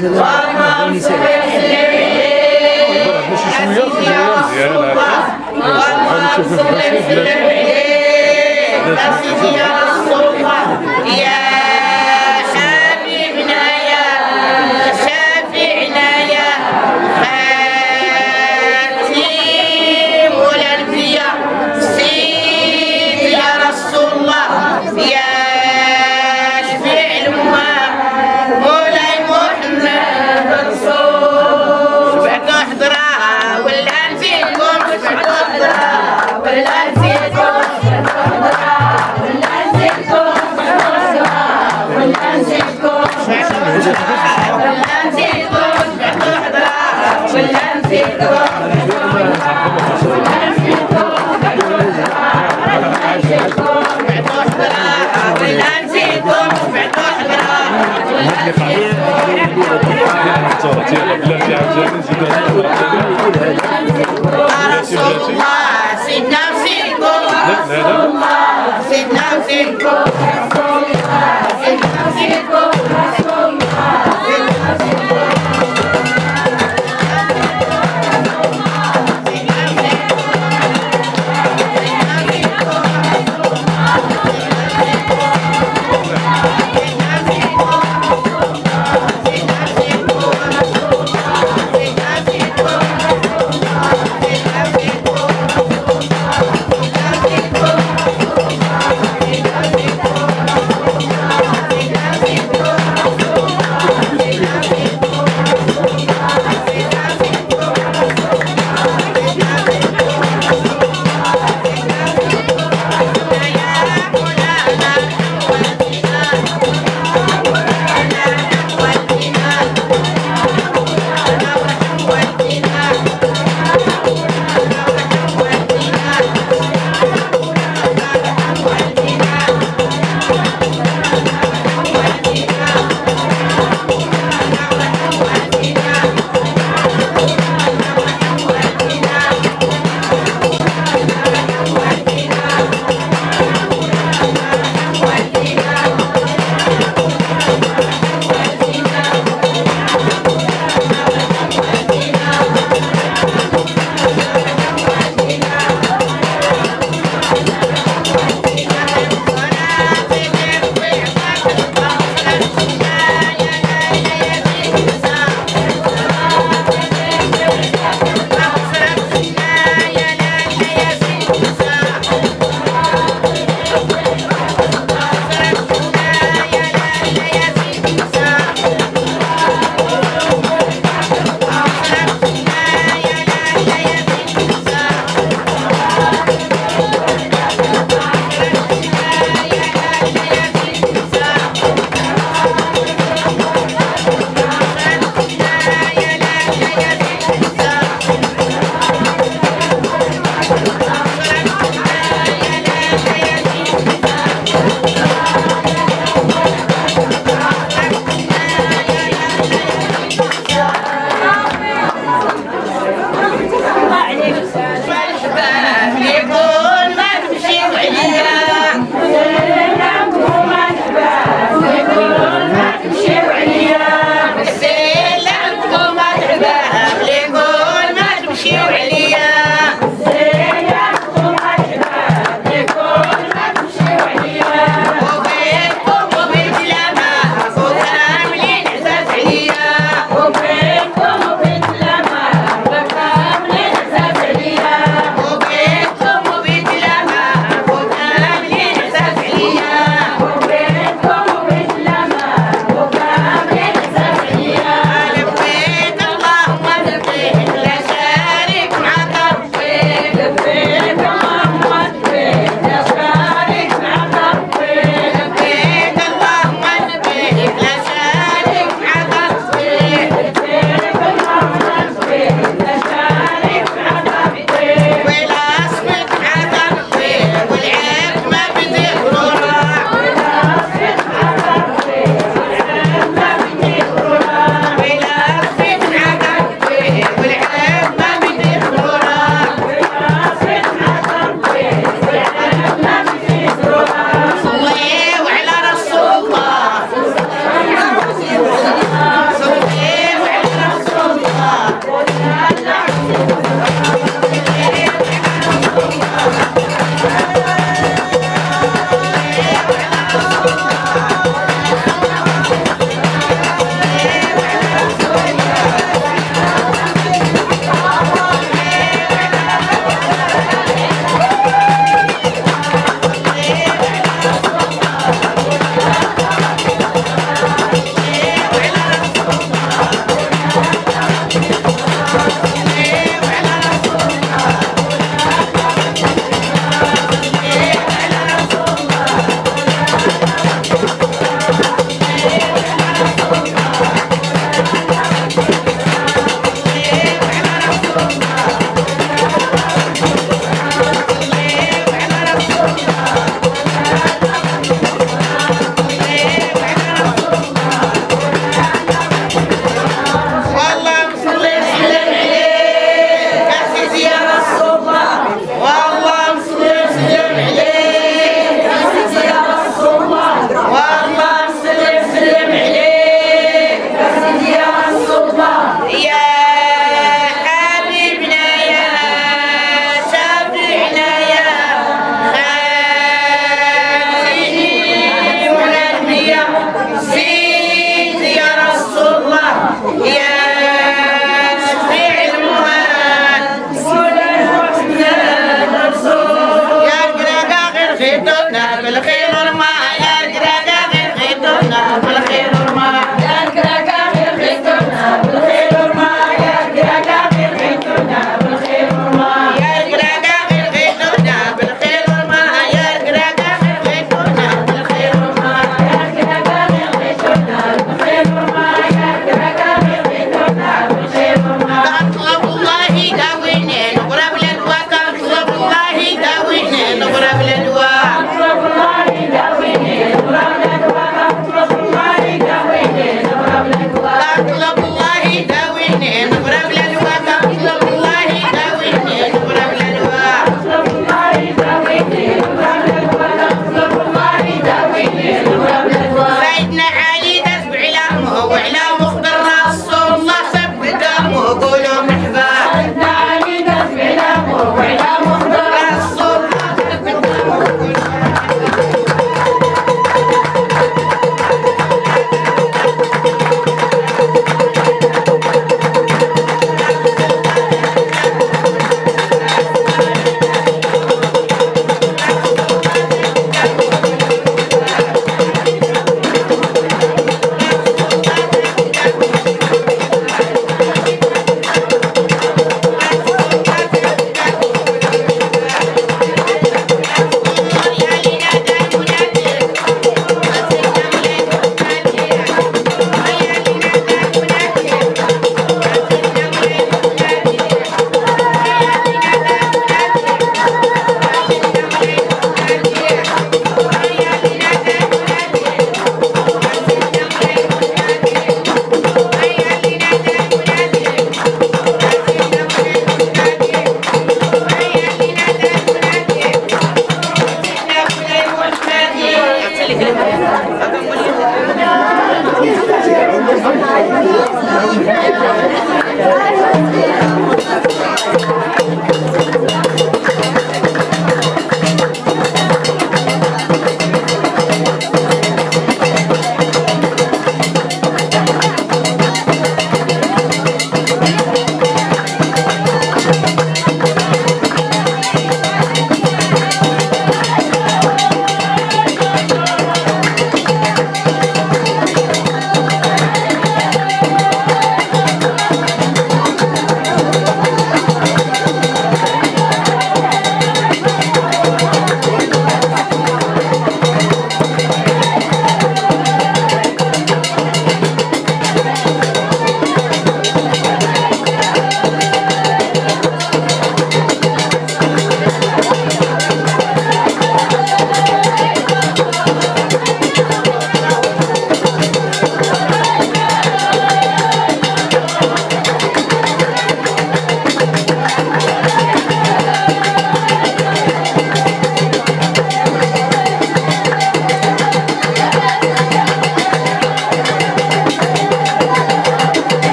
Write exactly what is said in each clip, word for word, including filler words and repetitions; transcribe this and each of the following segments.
Thank you.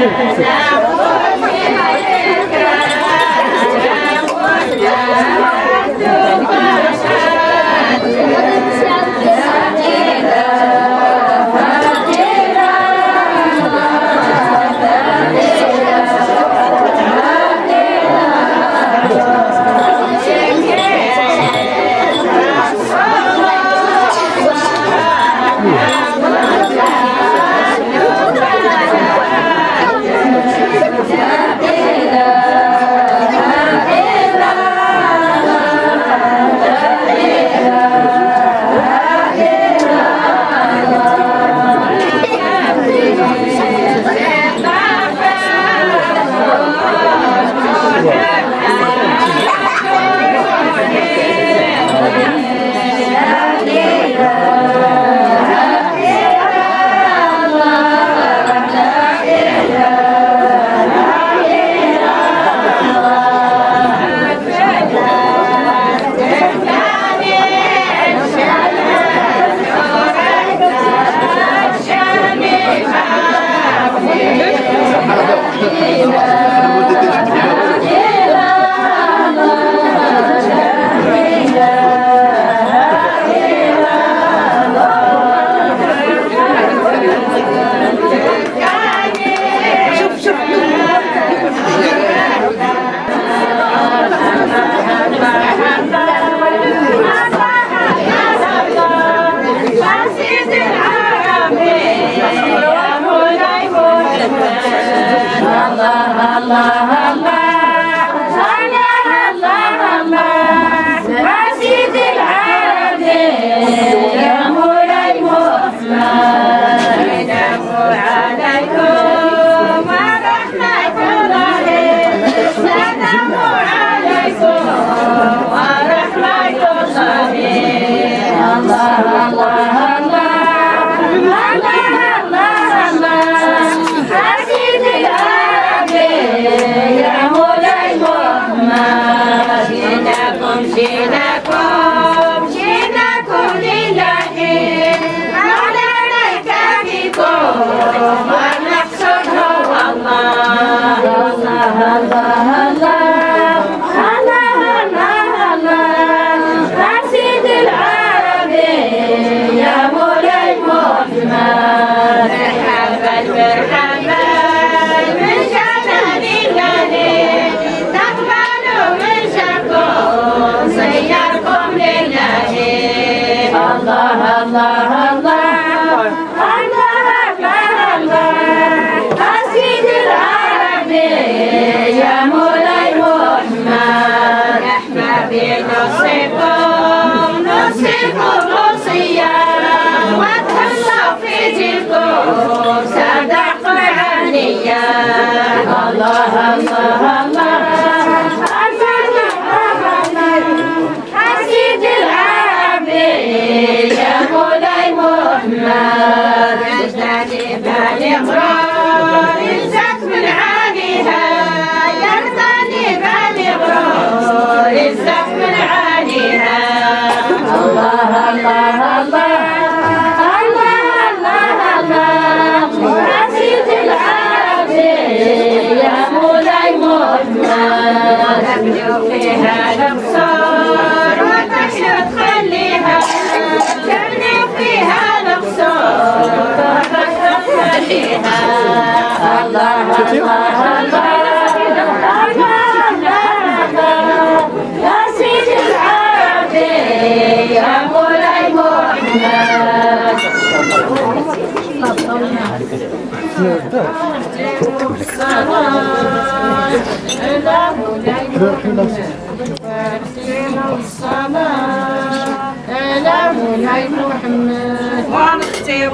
ونختم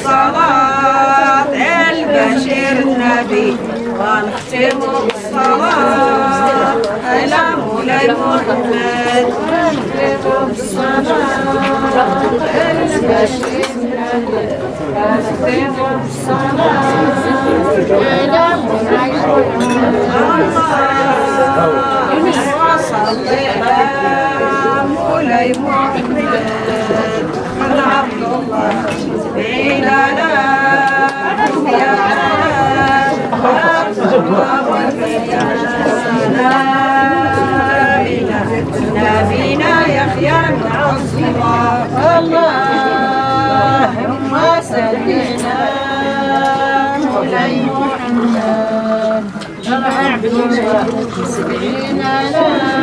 الصلاة البشير النبي ونختم الصلاة على مولاي محمد ونختم الصلاة البشير النبي ونختم الصلاة على مولاي محمد اللهم صل على مولاي محمد عبد الله بلا لا يا نبينا يحيى الله اللهم سلمنا مولاي محمد نعبدنا سبعين لا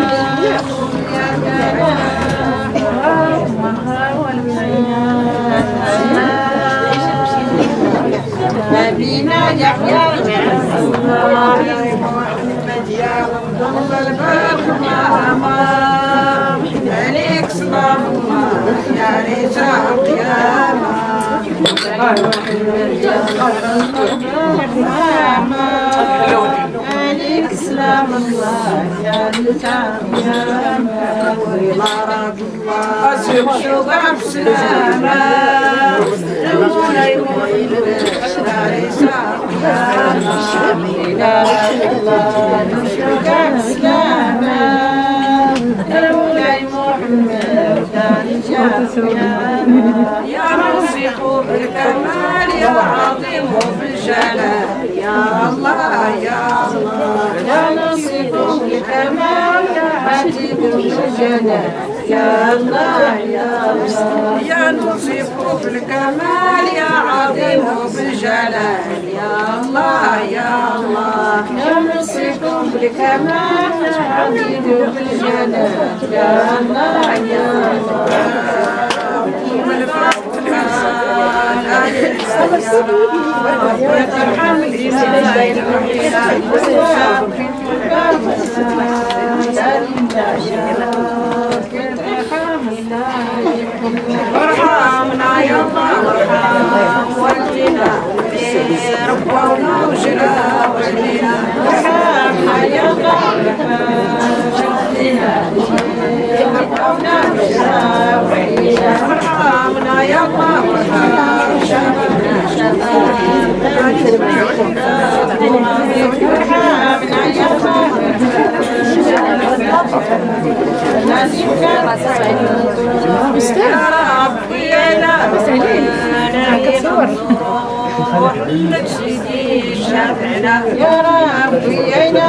نبينا يحيى الله محمد يا رب الباب يا امام عليك صلاه الله يا رجال القيامه عليك سلام الله يا رجال القيامه والى رب الله شكرا بسلامه مولاي محمد يا رجال يا رفيق بالكمال يا عظيم بالجلال يا الله يا الله يا نصيب بالكمال يا عظيم بالجلال يا الله يا الله يا نصيب بالكمال يا عظيم بالجلال يا الله يا الله يا نصيب بالكمال يا عظيم بالجلال يا الله يا ارحمنا يا الله وارحم والدينا ربنا وجنا والدينا ارحمنا يا الله والدينا ربنا وجنا والدينا ارحمنا يا الله وارحم شبابنا شبابنا ارحمنا يا الله يا ربي يا محمد سيدي شافعنا يا ربي يا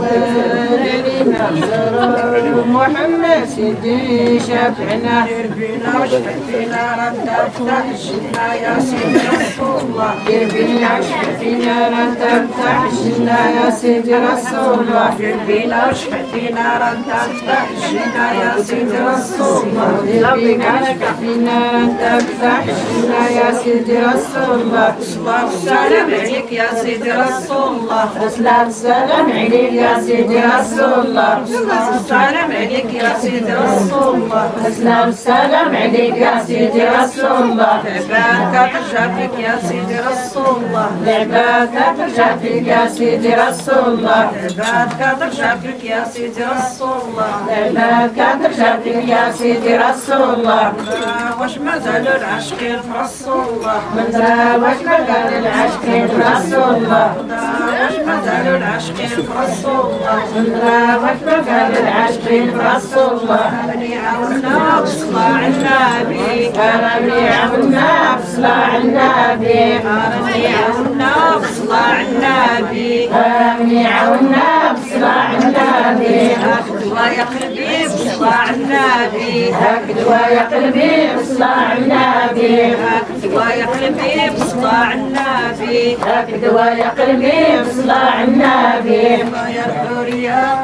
محمد سيدي شافعنا دربنا واشفع فينا رد افتح الجنة يا سيدي رسول الله دربنا واشفع فينا رد افتح الجنة يا سيدي رسول الله دربنا واشفع فينا رد افتح الجنة يا سيدي رسول الله دربنا واشفع فينا رد افتح الجنة يا سيدي رسول الله الصلاة والسلام عليك يا سيدي رسول الله الصلاة والسلام عليك يا سيدي رسول الله الصلاة والسلام عليك يا سيدي رسول الله الصلاة والسلام عليك يا سيدي رسول الله لعبادك ترجع فيك يا سيدي رسول الله لعبادك ترجع فيك يا سيدي رسول الله لعبادك ترجع فيك يا سيدي رسول الله لعبادك ترجع فيك يا سيدي رسول الله واش مازال العاشقين في رسول الله من واش مازال العاشقين في رسول الله واش مازال العاشقين في رسول الله من واش مازال العاشقين في رسول الله ربي عاونا بصلاة على النبي ربي عاونا بصلاة على النبي ربي عاونا بصلاة على النبي ربي عاونا بصلاة على النبي هكذا يا قلبي بصلاة على النبي هكذا يا قلبي بصلاة على النبي هكذا يا قلبي بصلاة على النبي هكذا يا قلبي بصلاة على النبي يا الحوريات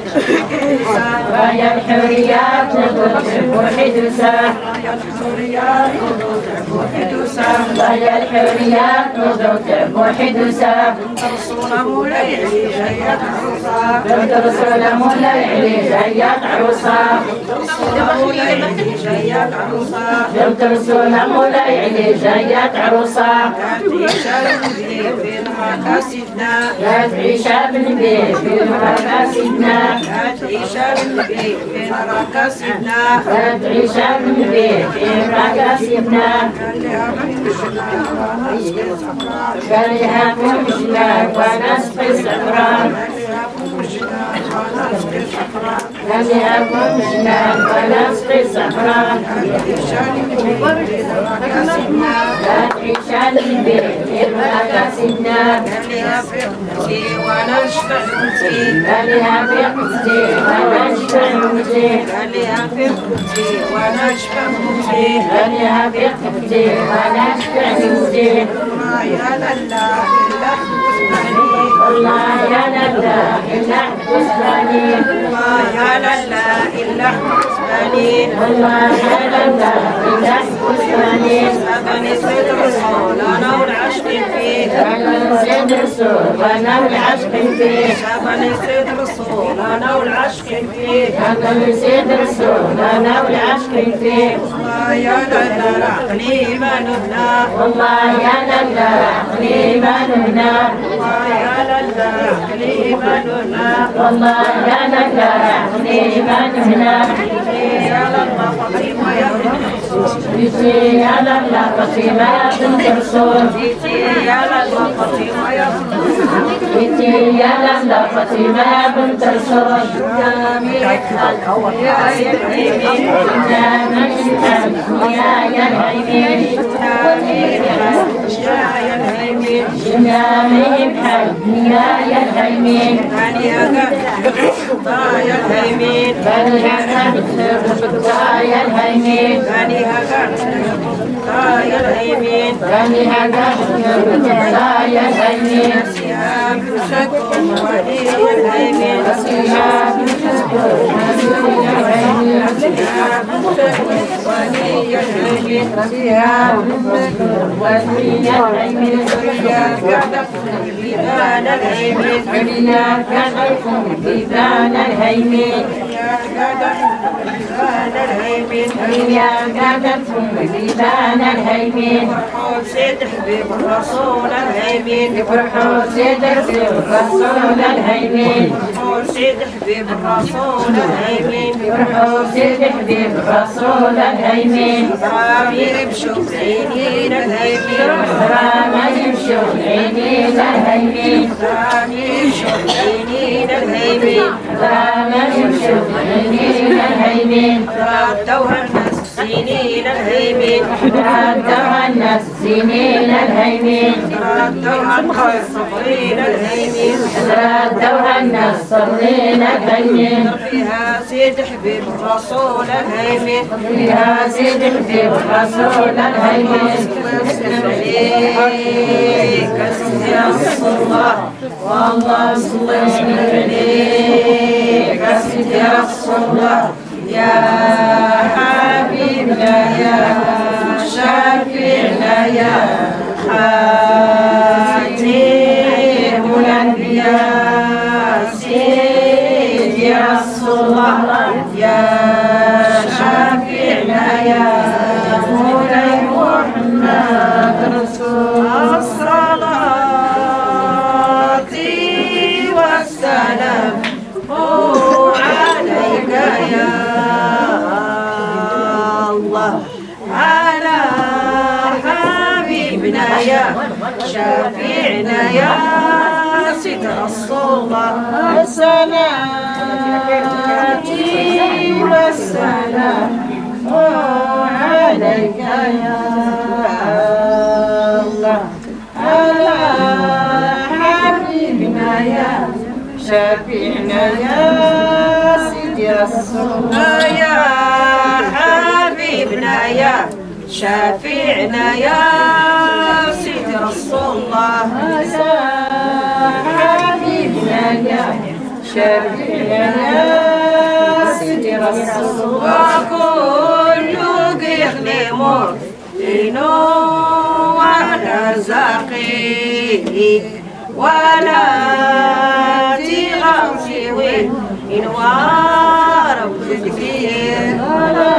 يا الحوريات نقول وحيد وسام يا الحوريات نقول وحيد وسام يا الحوريات نقول وحيد وسام رسول مولاي علي جايات عروسة بنت رسول مولاي علي جايات عروسة رسول مولاي علي جايات عروسة بنت رسول مولاي علي جايات عروسة لا تعيش بالنبي في مراكسنا لا تعيش بالنبي في مراكسنا لا تعيش بالنبي في مراكسنا قال لها مشنا ونسقي الزفران قال لها مشنا ونسقي الزفران الأبرار لا تعيشان البيت مكاسبنا لها في قدسي ونشفع قدسي لها في قدسي ونشفع قدسي لها في قدسي ونشفع قدسي لها في قدسي ونشفع قدسي يا لله الله يا لله إلا حسباني الله يا لله إلا حسباني الله يا لله إلا حسباني سبني سيد الرسول أنا والعشق فيه سبني سيد الرسول أنا والعشق فيه سبني سيد الرسول أنا والعشق فيه سبني سيد الرسول أنا والعشق فيه الله يا لله عقلي ما نهنا والله يا لله عقلي ما نهنا والله يا لله عقلي ما نهنا والله يا لله عقلي ما نهنا يا لله فاطمة يا بنتي يا لله فاطمة يا بنت الرسول يا لله فاطمة يا بنتي يا لله فاطمة يا بنت الرسول يا ميحل يا يحيمين يا ميحل يا يحيمين يا ميحل يا يحيمين يا ميحل يا يحيمين يا الهيمين يا الهيمين يا الهيمين يا الهيمين سياب شكر ولي الهيمين سياب شكر ولي الهيمين سياب شكر ولي الهيمين سياب شكر ولي الهيمين سياب بيبان الهيمين يا كذبكم بيبان الهيمين يا كذبكم الهيمين يا كذبكم بيبان الهيمين فرحوا سيد حبيب الرسول الهيمين فرحوا سيد حبيب الرسول الهيمين فرحوا سيد حبيب الرسول الهيمين فرحوا سيد حبيب الرسول الهيمين رام يمشوا بعينين الهيمين رام يمشوا بعينين الهيمين رام يمشوا بعينين الهيمين رام يمشوا بعينين الهيمين ردوها الناس سنين الهيمين ردوها الناس سنين الهيمين ردوها الناس صبرين الهيمين ردوها الناس صبرين الهيمين فيها سيد حبيب الرسول الهيمين فيها سيد حبيب الرسول الهيمين عليك يا رسول الله والله صلى عليك يا رسول الله يا حبيبنا يا شفيعنا يا خاتم الأنبياء سيدي رسول الله يا شفيعنا يا مولاي محمد رسول الصلاة والسلام عليك يا على حبيبنا يا شفيعنا يا سيد رسول الله الصلاة والسلام عليك يا الله على حبيبنا يا شفيعنا يا سيد رسول الله يا حبيبنا يا شفيعنا يا سيدي رسول الله يا حبيبنا يا شفيعنا يا سيدي رسول الله وكل قيخني مرتينو ولا زاقي ولا تغمشي وين وارب تدكين ولا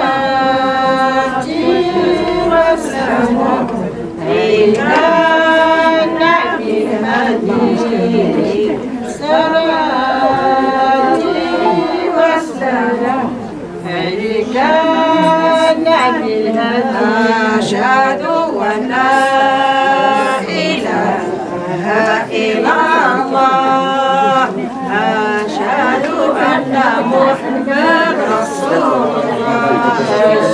تغمشي إلا النبي المدين صلاتي والسلام عليك النبي المدين أشهد أن لا إله إلا الله أشهد أن محمد رسول الله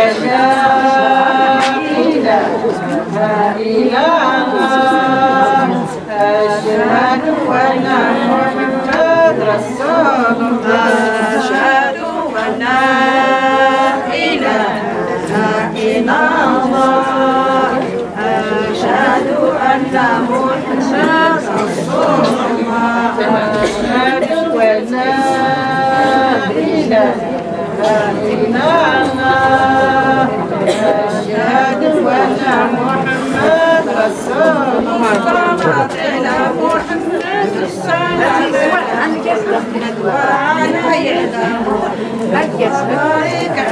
لا إله إلا الله أشهد أن محمد رسول الله أشهد أن لا إله إلا الله أشهد أن محمد رسول الله أشهد أن لا إله إلا الله أشهد أن محمد رسول الله صلاة على محمد الصلاة وعلى يده بارك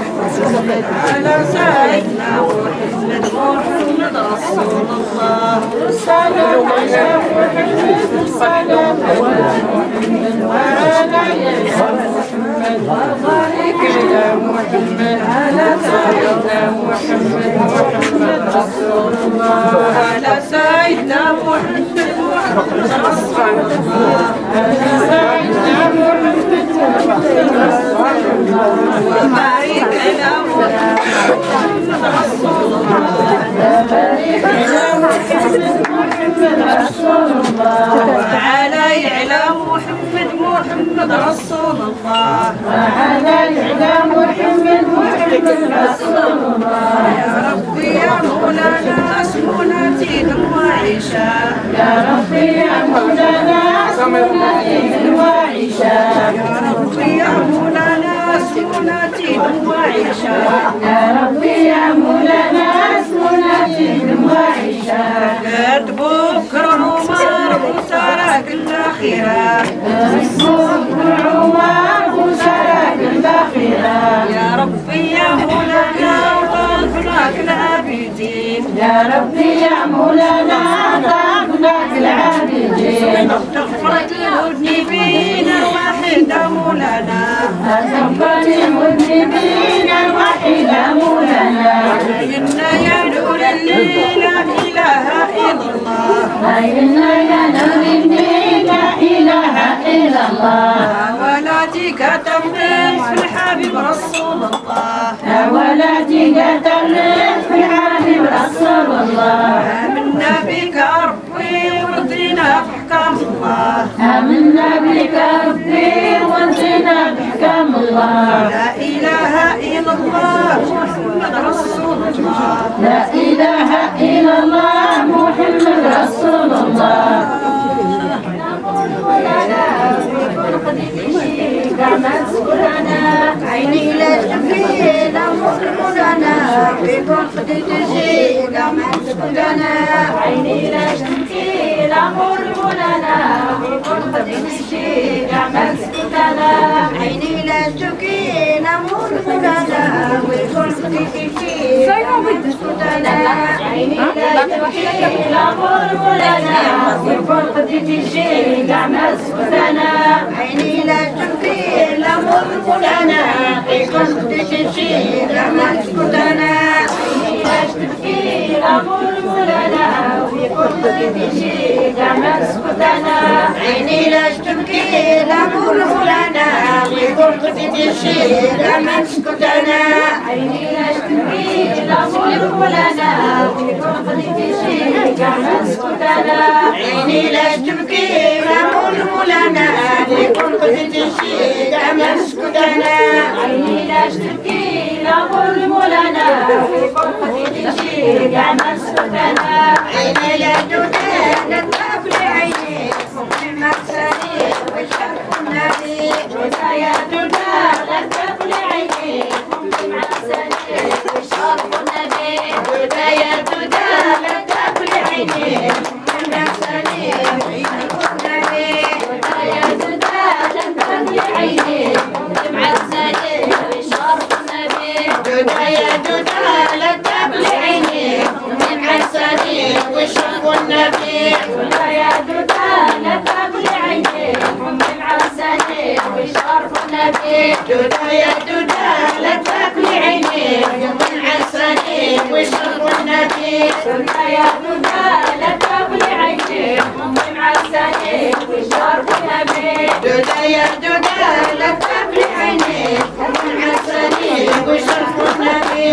على سيدنا محمد محمد رسول الله السلام على محمد السلام على محمد وعلى يده بارك على محمد على سيدنا محمد محمد رسول الله على سيدنا محمد محمد رسول الله على سيدنا محمد محمد رسول الله وبارك على محمد رسول الله وبارك على محمد محمد رسول الله وعلى على محمد محمد رسول الله وعلى على محمد محمد رسول الله يا ربي يا مولانا اسمنا تيد وعيشة يا ربي يا مولانا اسمنا تيد وعيشة يا ربي يا مولانا اسمنا تيد وعيشة يا ربي يا مولانا اسمنا تيد وعيشة قد بكر عمر وسارك الأخيرة بكر عمر وسارك الأخيرة يا ربي يا مولانا وطلقناك العابدين يا ربي يا مولانا طلقناك العابدين تغفرت المذنبين الوحيد مولانا تغفرت المذنبين الوحيد مولانا إنا يا نور الليل لا إله إلا الله إنا يا نور الليل لا إله إلا الله ولاتك تملك في الحبيب رسول الله ولاتك تملك في الحبيب رسول الله آمنا بك ربي ورضينا بحكم الله آمنا بك ربي ورضينا بحكم الله لا إله إلا الله محمد رسول الله لا إله إلا الله محمد رسول الله عيني لا تبكي لا مصرنا بكل خديت الشيء ما تسكتنا عيني لا تبكي لا مصرنا بكل خديت الشيء ما تسكتنا عيني لا تبكي لا مصرنا بكل خديت الشيء ما تسكتنا عيني لا تبكي لا مصرنا بكل خديت الشيء ما تسكتنا عيني لا تبكي لا مصرنا بكل خديت الشيء ما تسكتنا عيني لا تبكي لا مصرنا بكل خديت الشيء ما تسكتنا عيني لا تبكي لا مصرنا بكل خديت الشيء ما تسكتنا عيني لا تبكي لا مصرنا بكل خديت الشيء ما تسكتنا عيني لا تبكي لا مصرنا بكل خديت الشيء ما تسكتنا عيني لا تبكي لا مصرنا بكل خديت الشيء ما تسكتنا عيني لا تبكي لا تبكي عيني في مقصدي والشرق النبي وسيادنا لا تبكي عيني في مقصدي والشرق النبي وسيادنا لا تبكي عيني في مقصدي والشرق النبي وسيادنا لا تبكي عيني في مقصدي والشرق النبي وسيادنا لا تبكي عيني في مقصدي والشرق النبي وسيادنا لا تبكي عيني في مقصدي والشرق النبي دودا يا دودا لا تاكلي عيني من عساني وشرب النبي دودا يا دودا لا تاكلي عيني من عساني وشرب النبي دودا يا دودا لا تاكلي عيني من عساني وشرب النبي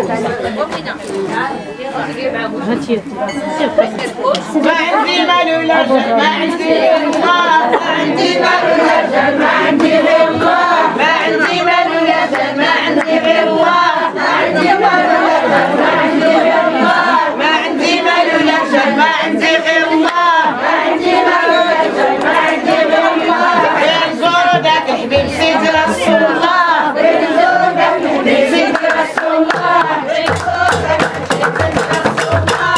ما عندي مال ولا جاه ما عندي غير الله ما عندي مال ولا جاه ما عندي غير الله ما عندي مال ولا جاه ما عندي غير الله ما عندي مال ولا جاه ما عندي غير الله ما عندي مال ولا جاه ما عندي غير الله ما عندي مال ولا جاه ما عندي غير الله غير زودك حبيب سيدي رسول الله غير زودك حبيب سيدي رسول الله غير زودك حبيب سيدي رسول الله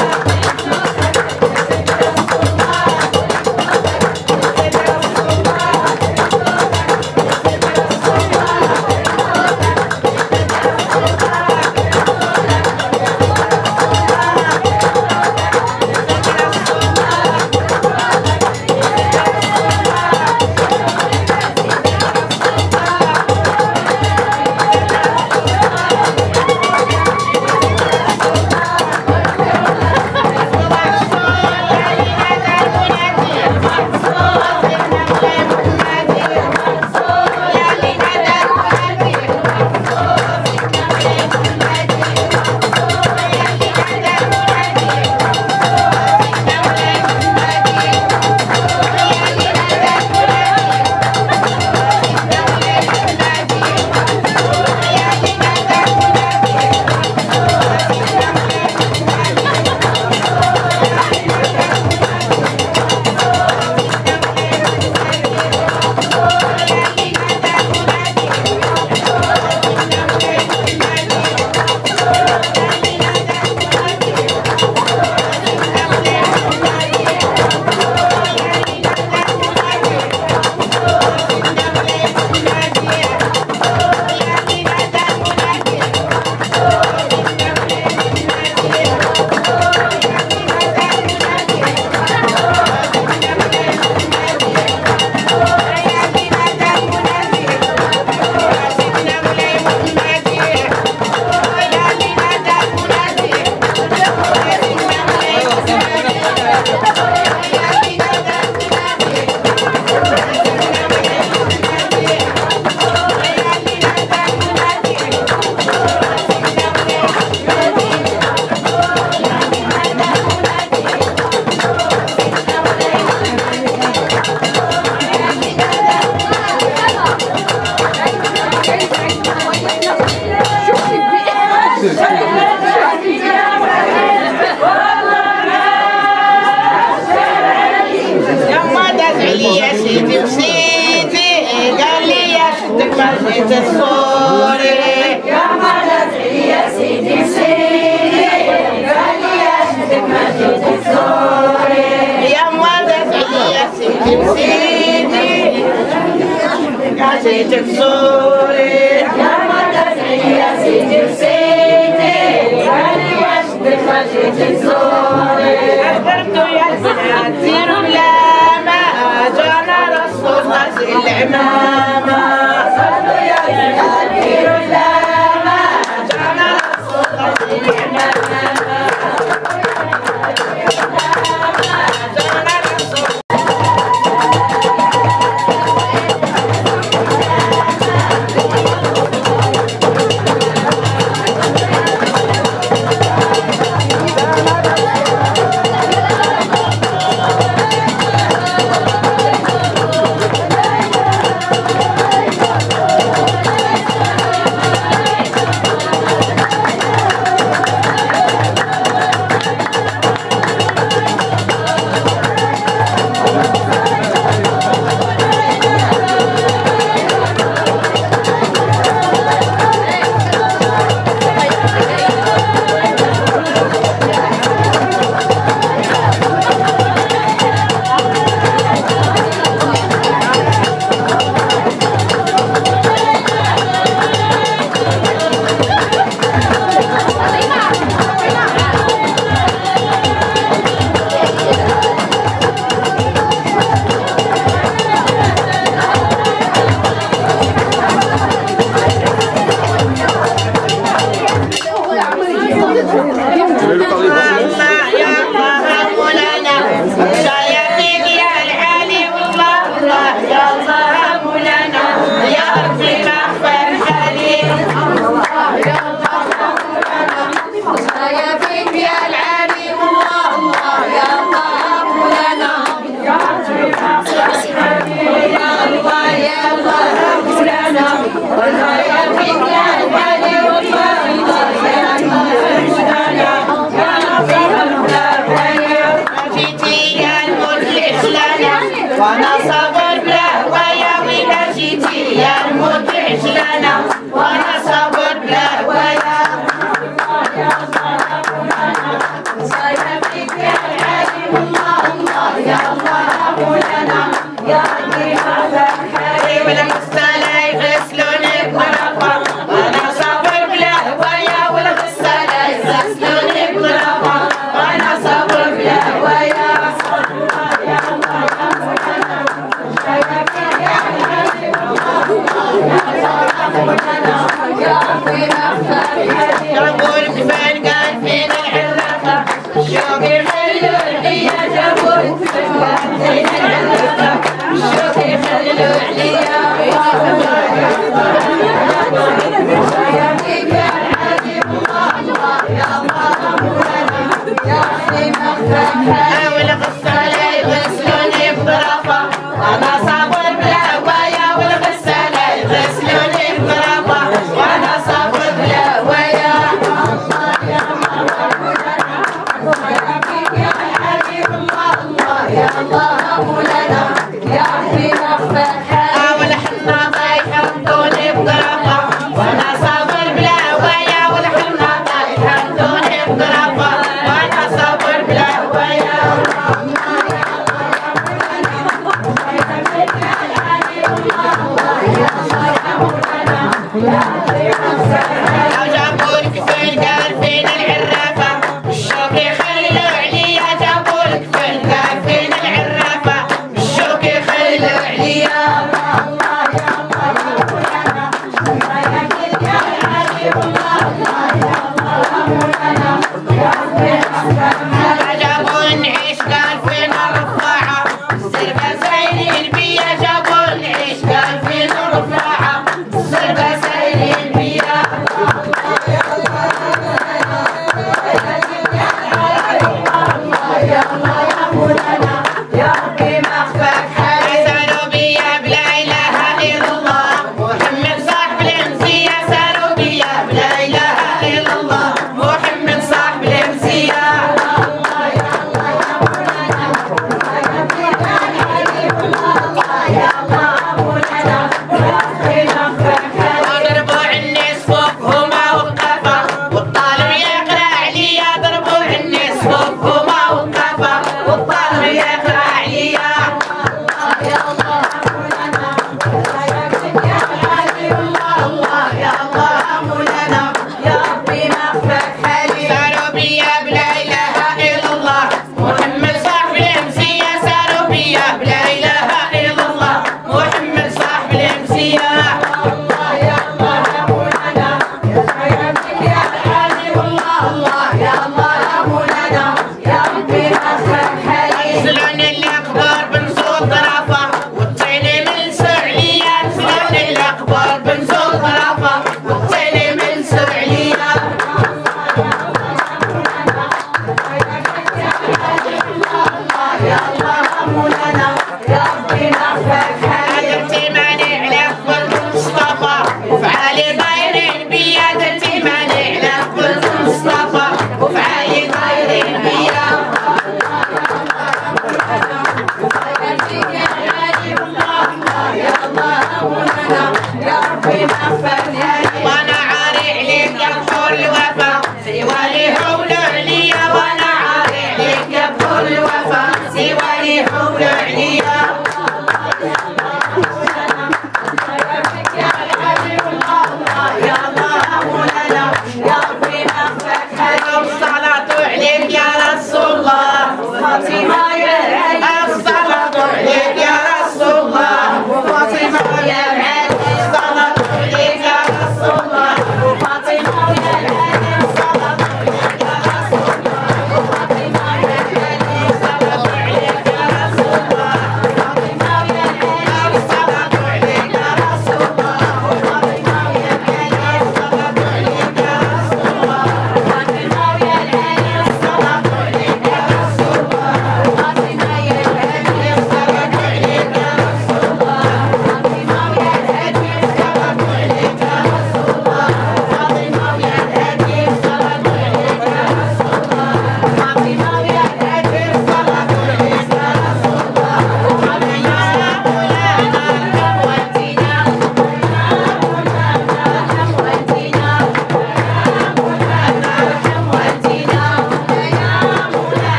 وانا صابر له ويا ويلا جيتي يا المدعش لنا وانا صابر له ويا صاير فيك يا الحليم الله الله يا الله ابو لنا يا ربي هذا الحليم والغسالة يغسلوني بمرفق وانا صابر له ويا والغسالة يغسلوني بمرفق وانا صابر له ويا يا ربي